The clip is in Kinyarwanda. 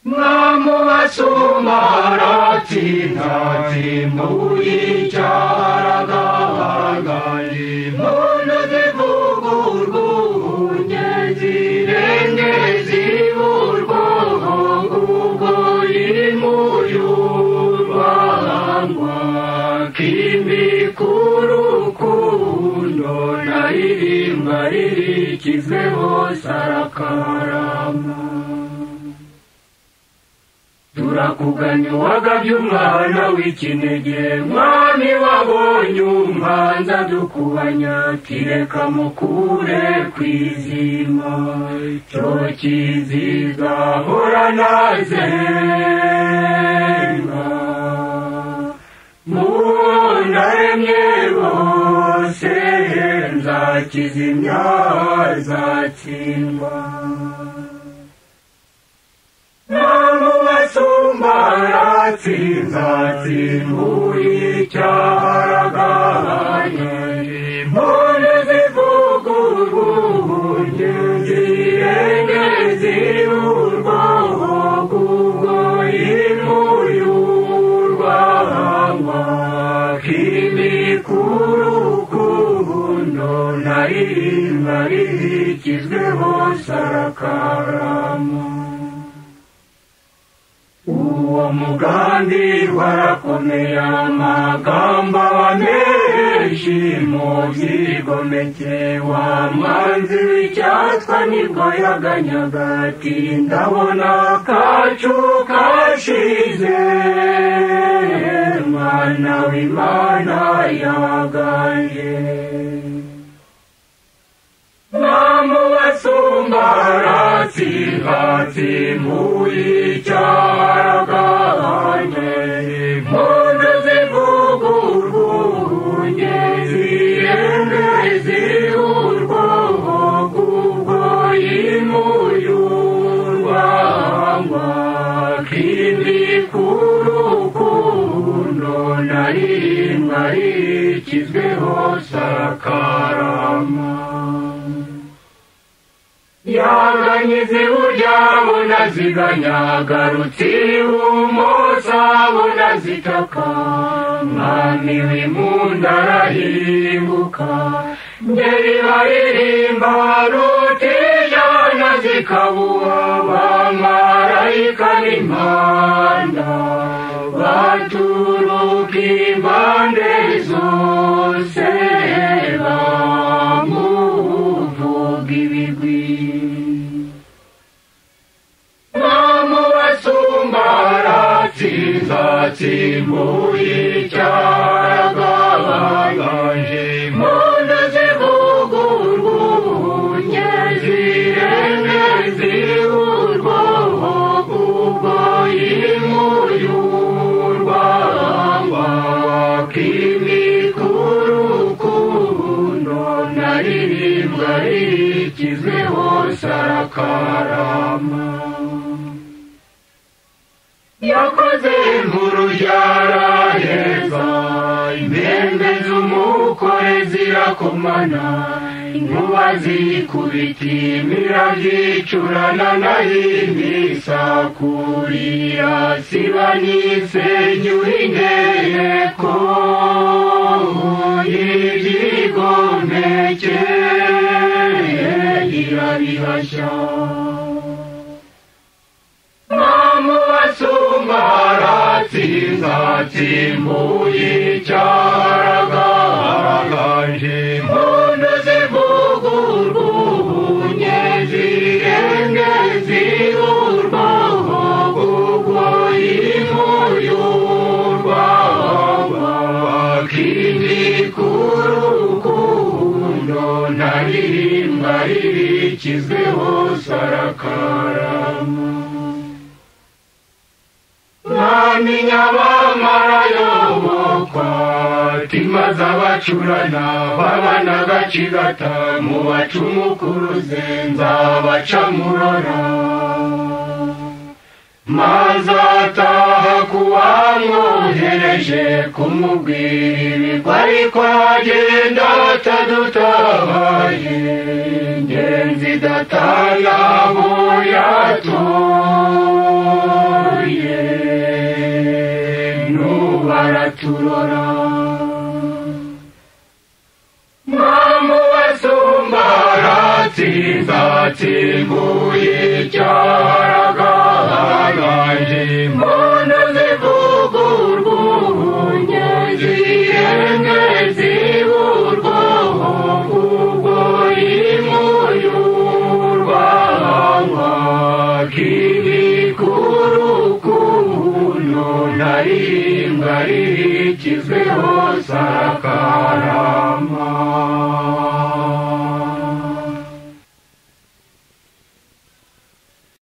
Basumba aratsinda atsimbuye icyaraganje impundu zivuga urwunge zirenge ziburwa ubwo yimuye urwangwa kimika urukundo naririmba ririkizweho sarakarama turakuganya uwagabye umwana w'ikinege mwami wabonye umpanza dukubanya tireka mukure kwizima cyo kizigahora nazenga mundaremye bose nzakizimya zatsindwa Basumba aratsinda atsimbuye icyaraganje impundu zivuga urwunge zirenge ziburwa ubwo yimuye urwangwa kimika urukundo naririmba ririkizweho sarakarama uwo mugambi warakomeye amagambo menshi mu byigomeke wa mwanzi w'icyatwa nibwo yaganyaga ati ndabona kacu kashize mwana w'Imana yaganje Basumba aratsinda atsimbuye icyaraganje impundu zivuga urwunge zirenge ziburwa ubwo yimuye urwangwa kimika urukundo naririmba ririkizweho sarakarama yaganyize burya bunaziganya garutse ibumoso bunazitaka mwami w'impundu arahinguka ngeri baririmba rutijana zikabuha bamarayika n'impanda baturuka impande zose bamuvuga ibigwi Basumba aratsinda atsimbuye icyaraganje impundu zivuga urwunge zirenge ziburwa ubwo yimuye urwangwa kimika urukundo naririmba ririkizweho sarakarama yakoze inkuru yaraheza impembe z'umukore zirakomana inkuba zikubita imirabyo icurana nayo imisakurira siba n'isenyura inteko y'ibyigomeke irabihashya Basumba aratsinda atsimbuye icyaraganje impundu zivuga urwunge zirenge ziburwa ubwo yimuye urwangwa kimika urukundo naririmba ririkizweho sarakarama Mwaminya bamara yobokwa timaze abacurana babana gacigata mu bacumukuruze nzabacamurora mazataha kuwamwohereje kumubwira ibigwi ariko agenda atadutabaye ngenzi datana abo yatoye turora Mamu wasumba ratsinze atsimbuye icyaraganje impundu zivuga urwunge zihenge ziburwaho ubwo imuye urwanywa k'ibikurukundo ntarimbwa rikizweho sakara